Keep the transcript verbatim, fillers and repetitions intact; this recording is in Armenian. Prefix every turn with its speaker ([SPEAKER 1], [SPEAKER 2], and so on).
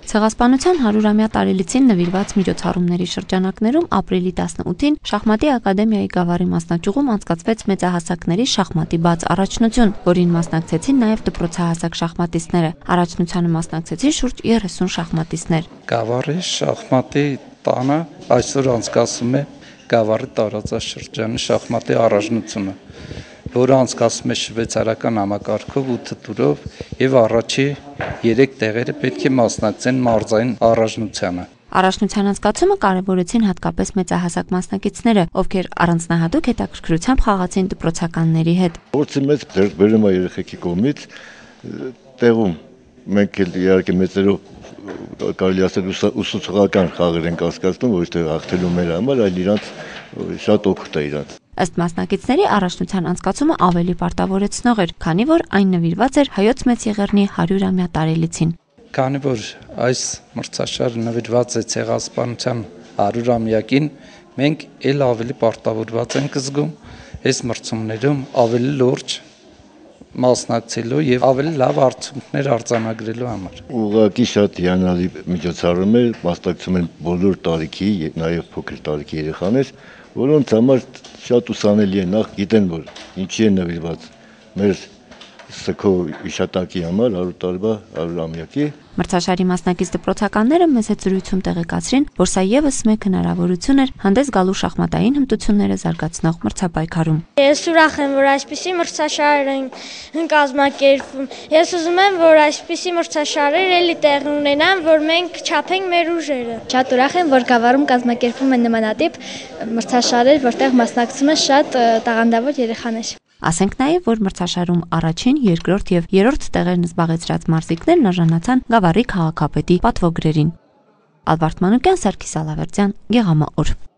[SPEAKER 1] Ցեղասպանության հարյուրամյա տարելիցին նվիրված միջոցառումների շրջանակներում ապրիլի տասնութին Շախմատի ակադեմիայի գավառի մասնաճյուղում անցկացվեց մեծահասակների շախմատի բաց առաջնություն, որին մասնակցեցին նաև դպրոցահասակ շախմատիստները։ Առաջնությանը մասնակցեցին շուրջ երեսուն շախմատիստներ։
[SPEAKER 2] Գավառի շախմատի տանը այսօր անցկացվում է գավառի տարածաշրջանի շախմատի առաջնությունը, որը անցկացվում է շվեյցարական համակարգով ութ տուրով եւ առաջի երեք տեղերը պետք է մասնակցեն մարզային առաջնությանը։
[SPEAKER 1] Առաջնության անցկացումը կարևորեցին հատկապես մեծահասակ մասնակիցները, ովքեր առանձնահատուկ հետաքրքրությամբ խաղացին դպրոցականների հետ։
[SPEAKER 3] Փորձի մեծ ձեռքբերում է երեխեքի կողմից տեղում մենք էլ իհարկե մեծերով կարելի ասել ուսուցողական խաղեր ենք անցկացնում, ոչ թե հաղթելու մեր համար, այլ իրանց շատ օգուտ է իրանց։
[SPEAKER 1] Ըստ մասնակիցների առաջնության անցկացումը ավելի պարտավորեցնող էր, քանի որ այն նվիրված էր Հայոց Մեծ Եղեռնի հարյուրամյա տարելիցին։
[SPEAKER 2] Քանի որ այս մրցաշարը նվիրված է ցեղասպանության հարյուրամյակին, մենք ել ավելի պարտավորված ենք զգում այս մրցումներում ավելի լուրջ մասնակցելու եւ ավելի լավ արդյունքներ արձանագրելու համար։
[SPEAKER 3] Ուղղակի շատ հիանալի միջոցառում է, մասնակցում են բոլոր տարիքի, նաեւ փոքր տարիքի երեխաներ, որոնց համար շատ ուսանելի է, նախ գիտեն, որ ինչի է նվիրված մեր սքո իշտակի համար հարյուր տարվա հարյուրամյակի։
[SPEAKER 1] Մրցաշարի մասնակից դպրոցականները մեծ զրույցում տեղեկացրին, որ սա եւս մեկ հնարավորություն էր հանդես գալու շախմատային հմտությունները զարգացնող մրցապայքարում։
[SPEAKER 4] Ես ուրախ եմ, որ այսպիսի մրցաշարեր են կազմակերպվում։ Ես ուզում եմ, որ այսպիսի մրցաշարեր էլի տեղ ունենան, որ մենք չափենք մեր ուժերը։
[SPEAKER 5] Շատ ուրախ եմ, որ գավառում կազմակերպվում են նմանատիպ մրցաշարեր, որտեղ մասնակցում են շատ տաղանդավոր երեխաներ։
[SPEAKER 1] Ասենք նաև, որ մրցաշարում առաջին, երկրորդ եւ երրորդ տեղերն զբաղեցրած մարզիկներն արժանացան Գավառի քաղաքապետի պատվոգրերին։ Ալբարտ Մանուկյան, Սարգիս Ալավերդյան, Գեղամա օր։